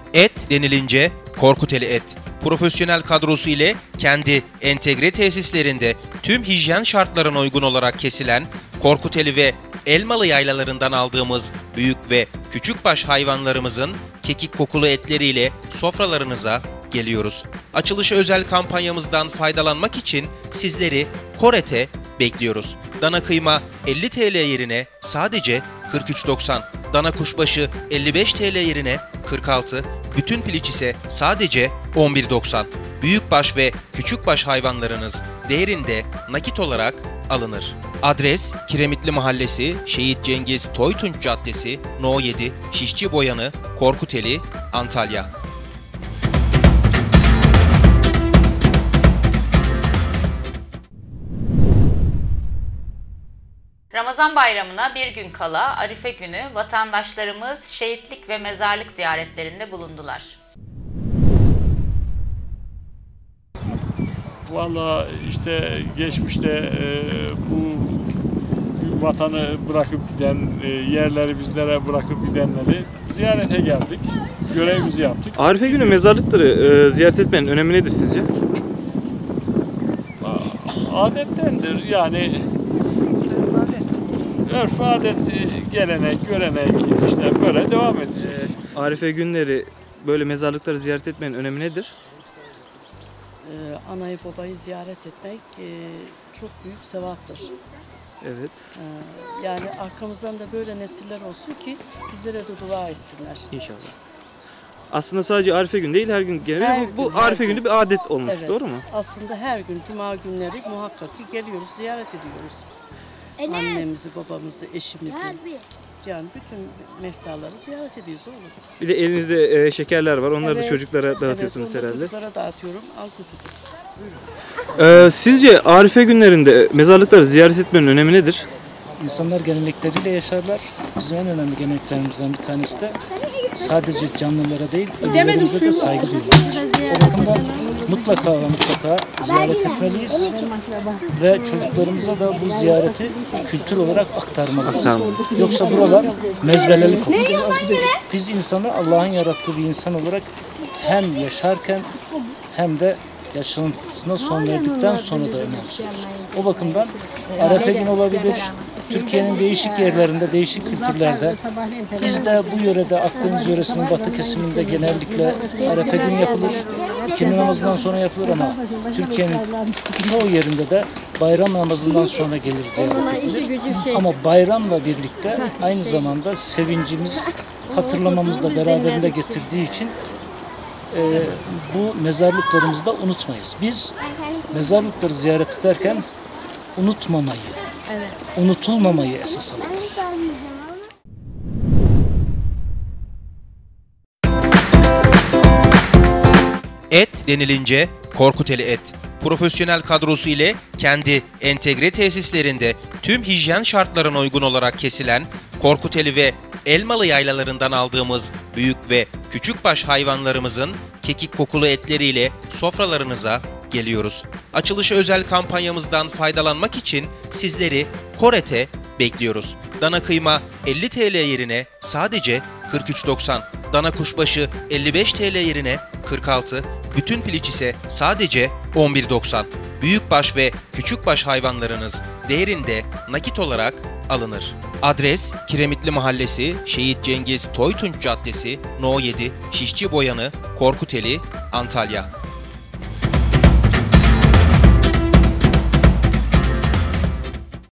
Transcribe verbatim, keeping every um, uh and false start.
Et denilince Korkuteli Et. Profesyonel kadrosu ile kendi entegre tesislerinde tüm hijyen şartlarına uygun olarak kesilen Korkuteli ve Elmalı yaylalarından aldığımız büyük ve küçükbaş hayvanlarımızın kekik kokulu etleriyle sofralarınıza geliyoruz. Açılışı özel kampanyamızdan faydalanmak için sizleri Koret'e bekliyoruz. Dana kıyma elli TL yerine sadece kırk üç doksan, dana kuşbaşı elli beş TL yerine kırk altı, bütün piliç ise sadece on bir doksan. Büyükbaş ve küçükbaş hayvanlarınız değerinde nakit olarak alınır. Adres Kiremitli Mahallesi, Şehit Cengiz Toytunç Caddesi, No yedi, Şişçi Boyanı, Korkuteli, Antalya. Ramazan bayramına bir gün kala Arife günü vatandaşlarımız şehitlik ve mezarlık ziyaretlerinde bulundular. Vallahi işte geçmişte e, bu vatanı bırakıp giden, e, yerleri bizlere bırakıp gidenleri ziyarete geldik. Görevimizi yaptık. Arife günü mezarlıkları e, ziyaret etmenin önemi nedir sizce? Adettendir yani. Örf, adet, gelenek, görenek işte böyle devam edecek. Arife günleri böyle mezarlıkları ziyaret etmenin önemi nedir? Ee, anayı babayı ziyaret etmek e, çok büyük sevaptır. Evet. Ee, yani arkamızdan da böyle nesiller olsun ki bizlere de dua etsinler. İnşallah. Aslında sadece Arife günü değil, her gün genel Her bu, gün, bu her Arife gün. günü bir adet olmuş, Evet. doğru mu? Aslında her gün cuma günleri muhakkak ki geliyoruz, ziyaret ediyoruz. Annemizi, babamızı, eşimizi. Yani bütün mehtaları ziyaret ediyoruz oğlum. Bir de elinizde e, şekerler var, onları Evet. da çocuklara dağıtıyorsunuz evet, herhalde. çocuklara dağıtıyorum. Al kutucuk. Ee, sizce Arife günlerinde mezarlıkları ziyaret etmenin önemi nedir? İnsanlar gelenekleriyle yaşarlar. Bizim en önemli geleneklerimizden bir tanesi de sadece canlılara değil, ölülerimize de saygı duymak. O bakımdan mutlaka ve mutlaka ziyaret etmeliyiz ve çocuklarımıza da bu ziyareti kültür olarak aktarmalıyız. Yoksa buralar mezbelelik olur. Biz insanı Allah'ın yarattığı bir insan olarak hem yaşarken hem de yaşantısına son verdikten sonra da önemsiyoruz. O bakımdan Arife günü olabilir, Türkiye'nin değişik yerlerinde, değişik kültürlerde, biz de bu yörede, Akdeniz yöresinin batı kesiminde genellikle Arife günü yapılır, ikindi namazından sonra yapılır ama Türkiye'nin çoğu yerinde de bayram namazından sonra gelir ziyaret edilir. Ama bayramla birlikte aynı zamanda sevincimiz, hatırlamamızla beraberinde getirdiği için e, bu mezarlıklarımızı da unutmayız. Biz mezarlıkları ziyaret ederken unutmamayı, evet. unutulmamayı esas alıyoruz. Et denilince Korkuteli Et. Profesyonel kadrosu ile kendi entegre tesislerinde tüm hijyen şartlarına uygun olarak kesilen Korkuteli ve Elmalı yaylalarından aldığımız büyük ve küçükbaş hayvanlarımızın kekik kokulu etleriyle sofralarınıza geliyoruz. Açılışı özel kampanyamızdan faydalanmak için sizleri Koret'e bekliyoruz. Dana kıyma elli TL yerine sadece kırk üç doksan, dana kuşbaşı elli beş TL yerine kırk altı, bütün piliç ise sadece on bir doksan. Büyükbaş ve küçükbaş hayvanlarınız değerinde nakit olarak alınır. Adres Kiremitli Mahallesi, Şehit Cengiz Toytunç Caddesi, No yedi, Şişçi Boyanı, Korkuteli, Antalya.